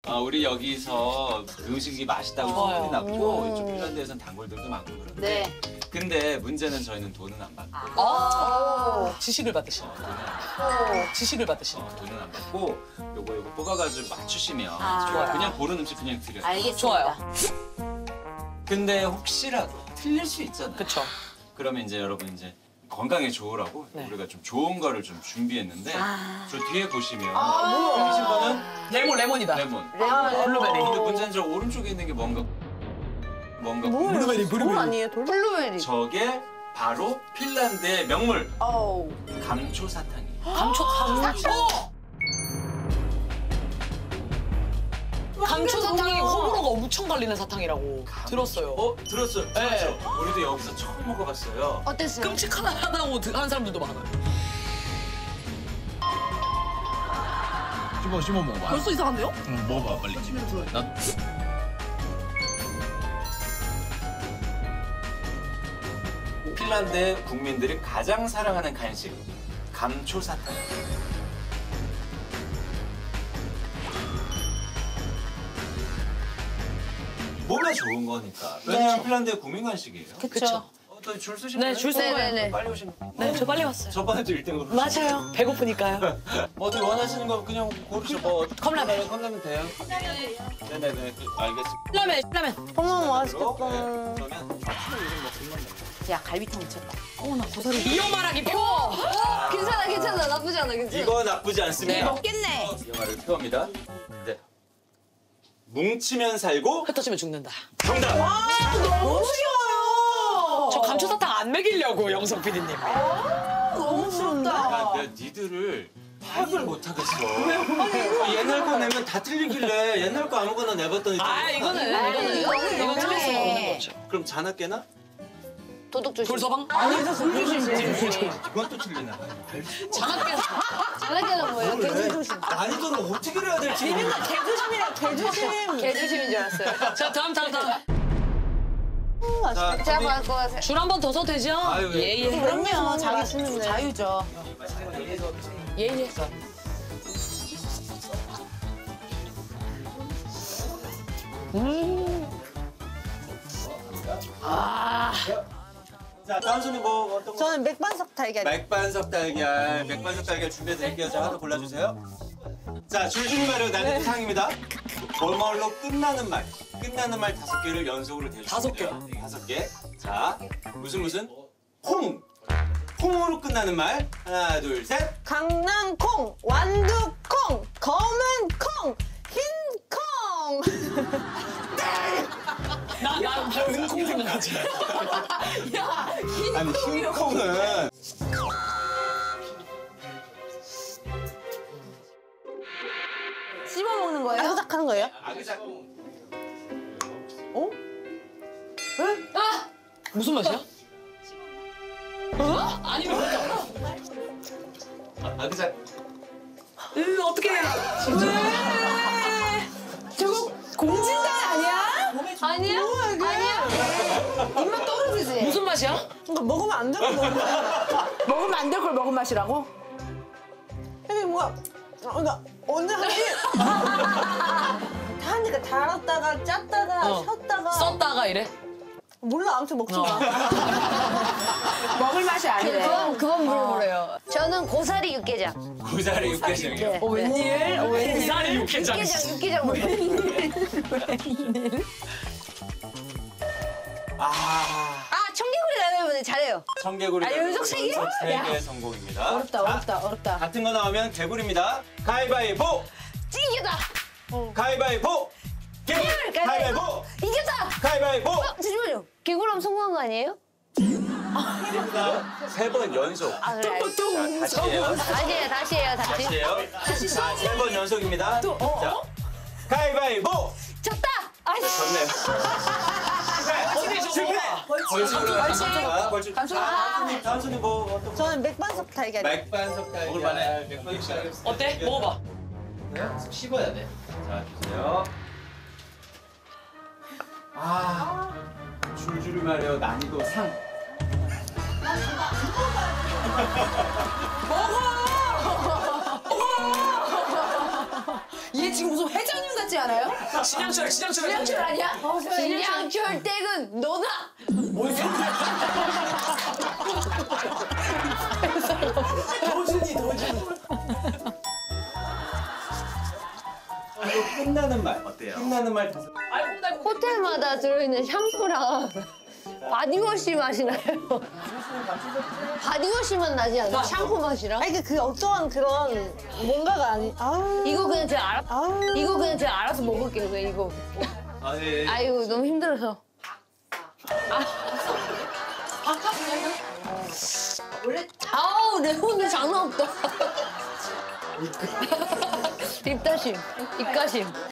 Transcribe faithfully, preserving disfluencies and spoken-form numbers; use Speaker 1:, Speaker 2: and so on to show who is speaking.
Speaker 1: 어, 우리 여기서 음식이 맛있다고 소문이 났고 이쪽 핀란드에서는 단골들도 많고 그런데
Speaker 2: 네.
Speaker 1: 근데 문제는 저희는 돈은 안 받고
Speaker 3: 아, 지식을 받으시는 거예요. 지식을 받으시는 거예요.
Speaker 1: 돈은 안 받고 요거 요거 뽑아가지고 맞추시면
Speaker 2: 아.
Speaker 1: 저희가 그냥 고른 음식 그냥 드려요.
Speaker 2: 알겠습니다.
Speaker 3: 좋아요.
Speaker 1: 근데 혹시라도 틀릴 수 있잖아요.
Speaker 3: 그쵸.
Speaker 1: 그러면 이제 여러분 이제 건강에 좋으라고
Speaker 3: 네.
Speaker 1: 우리가 좀 좋은 거를 좀 준비했는데
Speaker 2: 아.
Speaker 1: 저 뒤에 보시면
Speaker 3: 아.
Speaker 1: 틀리신 거는
Speaker 3: 레몬, 레몬이다.
Speaker 1: 레몬.
Speaker 2: 레몬.
Speaker 3: 블루베리.
Speaker 1: 근데 문제는 저 오른쪽에 있는 게 뭔가 뭔가
Speaker 4: 블루베리, 블루베리.
Speaker 2: 아니에요? 돌? 블루베리.
Speaker 1: 저게 바로 핀란드의 명물
Speaker 2: 어우.
Speaker 1: 감초사탕이에요.
Speaker 3: 감초, 감초. 감초 사탕이 호불호가 엄청 갈리는 사탕이라고 들었어요.
Speaker 1: 어? 들었어요.
Speaker 3: 네.
Speaker 1: 들었죠? 우리도 여기서 처음 먹어봤어요.
Speaker 2: 어땠어요?
Speaker 3: 끔찍하다고 하는 사람들도 많아요.
Speaker 4: 씹어 씹어 먹어봐.
Speaker 3: 벌써 이상한데요?
Speaker 4: 응, 먹어봐 빨리. 나
Speaker 1: 핀란드 국민들이 가장 사랑하는 간식 감초사탕. 몸에 좋은 거니까. 왜냐면 핀란드의 국민 간식이에요.
Speaker 3: 그쵸.
Speaker 1: 어, 또 줄 서신 거예요?
Speaker 3: 네, 줄 서는 거예요.
Speaker 2: 네네네.
Speaker 1: 빨리 오신
Speaker 3: 네, 저 빨리 왔어요.
Speaker 1: 저번에도 일 등으로.
Speaker 3: 맞아요. 배고프니까요.
Speaker 1: 뭐 어떻게 원하시는 거 그냥 고르셔. 뭐
Speaker 3: 컵라면.
Speaker 1: 컵라면 돼요? 네네네. 그, 알겠습니다.
Speaker 3: 라면, 라면.
Speaker 2: 어머,
Speaker 1: 맛있겠다. 그러면 좌측으로 이름 먹으면
Speaker 2: 야, 갈비탕 미쳤다.
Speaker 3: 어머나, 고사리. 이어 말하기 표!
Speaker 2: 괜찮아, 괜찮아. 나쁘지 않아, 괜찮아.
Speaker 1: 이거 나쁘지 않습니다.
Speaker 3: 네.
Speaker 2: 먹겠네.
Speaker 1: 이 말을 표합니다. 네. 뭉치면 살고
Speaker 3: 흩어지면 죽는다.
Speaker 1: 정답.
Speaker 3: 너무 쉬워요. 저 감초 사탕 안 먹이려고 영석 피디님.
Speaker 2: 너무 부럽다.
Speaker 1: 야, 내가 니들을 파악을 못 하겠어. 아, 옛날 거 내면 다 틀리길래 옛날 거 아무거나 내봤더니.
Speaker 3: 아, 이거는, 이거는, 이거는, 이건 틀릴 수가 없는 거죠.
Speaker 1: 그럼 자나 깨나?
Speaker 2: 도둑 조심.
Speaker 3: 돌서방?
Speaker 2: 아니죠,
Speaker 1: 이건 또 틀리나?
Speaker 3: 장학계.
Speaker 2: 장난기는 뭐예요? 개조심.
Speaker 1: 난이도를 어떻게 해야 될지.
Speaker 2: 개조심이랑 개조심. 개조심인 줄 알았어요.
Speaker 3: 자, 다음, 다음, 다음.
Speaker 1: 자,
Speaker 2: 제가 받을 거 같아요.
Speaker 3: 줄 한 번 더 써도 되죠?
Speaker 1: 아유, 예.
Speaker 3: 예, 예.
Speaker 2: 그러면 자기 쓰는 자유죠.
Speaker 3: 예, 예. 음. 아.
Speaker 1: 자, 다음 순위 뭐 어떤 거?
Speaker 2: 저는 맥반석 달걀.
Speaker 1: 맥반석 달걀, 맥반석 달걀 준비해드릴게요. 자, 하나 골라주세요. 자, 줄줄이 말이요. 난이도 상입니다. 뭐뭐로 끝나는 말. 끝나는 말 다섯 개를 연속으로 대주세요.
Speaker 3: 다섯 개.
Speaker 1: 다섯 개. 자, 무슨 무슨? 콩. 콩으로 끝나는 말. 하나, 둘, 셋.
Speaker 2: 강낭콩, 완두콩, 검은 콩, 흰 콩.
Speaker 3: 나, 나, 나 은콩 생각하지. 야,
Speaker 1: 아니, 흰콩은.
Speaker 2: 씹어 먹는 거예요? 아그작 하는 거예요?
Speaker 1: 아그작.
Speaker 2: 어?
Speaker 3: 아! 무슨 맛이야? 어? 아니면
Speaker 1: 아, 아그작.
Speaker 3: 으, 어떡해. 왜?
Speaker 2: 저거 공진단 아니야? 아니야? 아니야? 입맛 떨어지지?
Speaker 3: 무슨 맛이야?
Speaker 2: 이거 먹으면 안 될 걸 먹으면 먹으면 안 될 걸 먹은 맛이라고? 근데 뭐가 그러니까 어느 한이 다 하니까 달았다가 짰다가
Speaker 3: 어.
Speaker 2: 셨다가
Speaker 3: 썼다가 이래?
Speaker 2: 몰라 아무튼 먹지 마.
Speaker 3: 어.
Speaker 2: 먹을 맛이 아니래.
Speaker 5: 그건 그건 물어보래요. 저는 고사리 육개장.
Speaker 1: 고사리 육개장이요.
Speaker 5: 네.
Speaker 2: 어, 웬일? 어, 웬일?
Speaker 3: 고사리 육개장.
Speaker 5: 육개장 육개장 먹어요.
Speaker 1: 아,
Speaker 5: 아 청개구리 나면 잘해요.
Speaker 1: 청개구리.
Speaker 5: 아, 연속 세 개?
Speaker 1: 연속 세 개 성공입니다.
Speaker 2: 어렵다
Speaker 1: 자,
Speaker 2: 어렵다 어렵다.
Speaker 1: 같은 거 나오면 개구리입니다. 가위바위보!
Speaker 5: 이겼다.
Speaker 1: 가위바위보! 개구리! 가위바위보!
Speaker 5: 이겼다.
Speaker 1: 가위바위보!
Speaker 5: 어, 잠시만요. 개구름 성공한 거 아니에요?
Speaker 1: 세 번 연속.
Speaker 5: 아 그래. 알겠습니다.
Speaker 1: 자, 다시 해요.
Speaker 5: 다시 해요. 다시 해요. 다시.
Speaker 1: 다시 해요. 자, 세 번 연속입니다. 자, 가위바위보!
Speaker 5: 졌다. 아이씨.
Speaker 1: 좋네요.
Speaker 3: 어떻게
Speaker 1: 실패! 벌칙으로 갑니다. 벌칙.
Speaker 2: 아.
Speaker 1: 다음 순위 뭐 어떤 거?
Speaker 2: 저는 맥반석 달걀.
Speaker 1: 맥반석 달걀.
Speaker 4: 먹을만해.
Speaker 1: 맥반석 달걀.
Speaker 3: 어때? 먹어봐.
Speaker 1: 씹어야 돼. 자, 주세요. 아, 줄줄이 말이요. 난이도 상.
Speaker 3: 얘 지금 무슨 회장님
Speaker 2: 같지 않아요?
Speaker 3: 신양철, 신양철.
Speaker 2: 신양철 아니야? 어,
Speaker 5: 신양철 댁은 너다.
Speaker 3: 뭔 소리야? 도준이, 도준.
Speaker 1: 끝나는 말 어때요? 끝나는 말 다섯
Speaker 5: 호텔마다 들어있는 샴푸랑 바디워시 맛이 나요. 바디워시 맛 나지 않아? 샴푸 맛이랑?
Speaker 2: 아니 그, 그 어떠한 그런 뭔가가 아니. 아.
Speaker 5: 이거 그냥 제가 알아.
Speaker 2: 아.
Speaker 5: 이거 그냥 제가 알아서 먹을게요. 그냥 이거.
Speaker 1: 아, 네.
Speaker 5: 아이고 너무 힘들어서. 아우 레몬은 장난 없다. 입가심, 입가심.